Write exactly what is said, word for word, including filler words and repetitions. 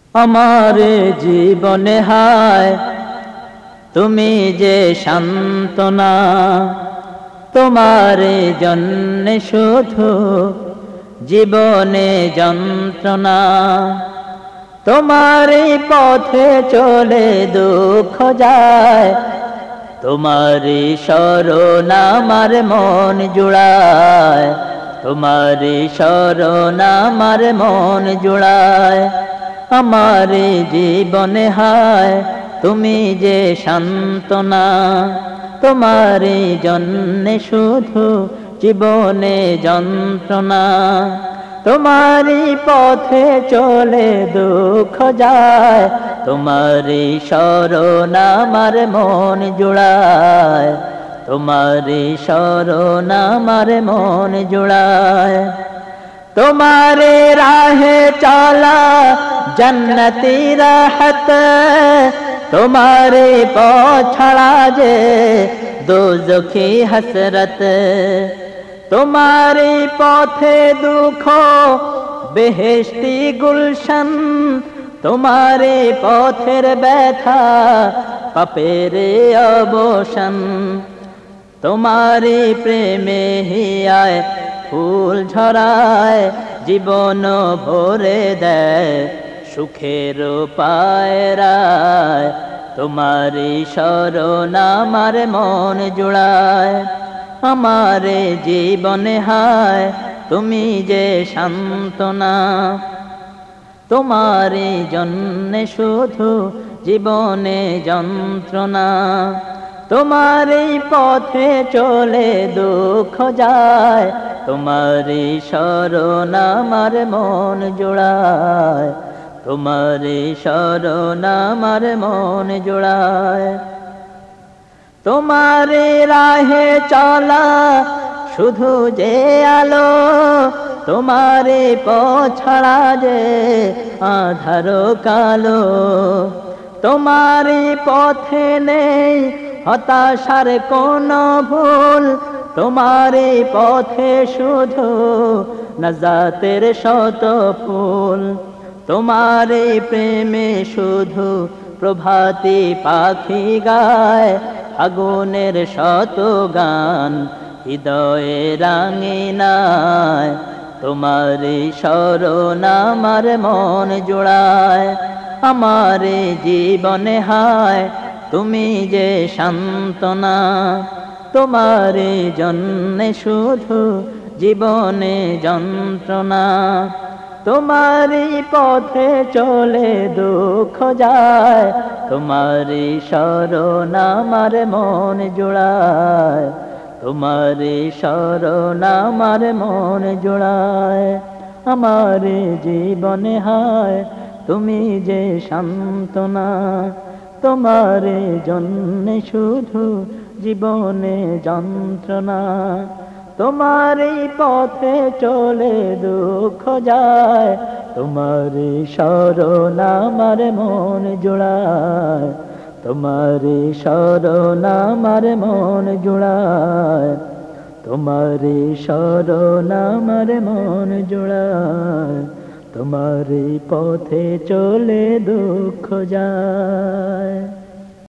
আমার জীবনে হায় তুমি যে সান্ত্বনা, তোমার জন্য শুধু জীবনে যন্ত্রণা। তোমার পথে চলে দুঃখ যায়, তোমার শরণ আমার মন জুড়ায়, তোমার শরণ আমার মন জুড়ায়। আমার জীবনে হায় তুমি যে সান্ত্বনা, তোমার জন্য শুধু জীবনে যন্ত্রণা। তোমারি পথে চলে দুঃখ যায়, তোমারি শরণ আমার মন জুড়ায়, তোমারি শরণ আমার মন জুড়ায়। তোমারে রাহে চলা জন্নতি রাহত, তোমারে পথ ছাড়া যে দোজখী হসরত। তোমারে পথে দুঃখ বেহেশতি গুলশন, তোমারে পথের ব্যথা পাপের অবসান। তোমারে প্রেমে হিয়ায় ফুল ঝরায়, জীবন ভরে দেয় সুখের পায়রায়। তোমারি শরণ আমার মন জুড়ায়, আমার জীবনে হায় তুমি যে সান্ত্বনা। তোমারি জন্য শুধু জীবনে যন্ত্রণা, তোমারি পথে চলে দুঃখ যায়, তোমারি শরণ আমার মন জুড়ায়, তোমারি শরণ আমার মন জুড়ায়। তোমারে রাহে চলা শুধু যে আলো, তোমারে পথ ছাড়া যে আঁধার কালো। তোমারি পথে নেই হতাশার কোনো ভুল, তোমারি পথে শুধু নাজাতের শত ফুল। তোমারি প্রেমে শুধু প্রভাতী পাখি গায়, আগুনের শত গান হৃদয়ে রাঙিনায়। তোমারি শরণ আমার মন জুড়ায়, আমার জীবনে হায় তুমি যে সান্ত্বনা। তোমার জন্য শুধু জীবনে যন্ত্রণা, তোমারি পথে চলে দুঃখ যায়, তোমারি শরণ আমার মন জুড়ায়, তোমারি শরণ আমার মন জুড়ায়। আমার জীবনে হায় তুমি যে সান্ত্বনা, তোমার জন্য শুধু জীবনে যন্ত্রণা। তোমারি পথে চলে দুঃখ যায়, তোমারি শরণ আমার মন জুড়ায়, তোমারি শরণ আমার মন জুড়ায়, তোমারি শরণ আমার মন জুড়ায়। তোমারি পথে চলে দুঃখ যায়।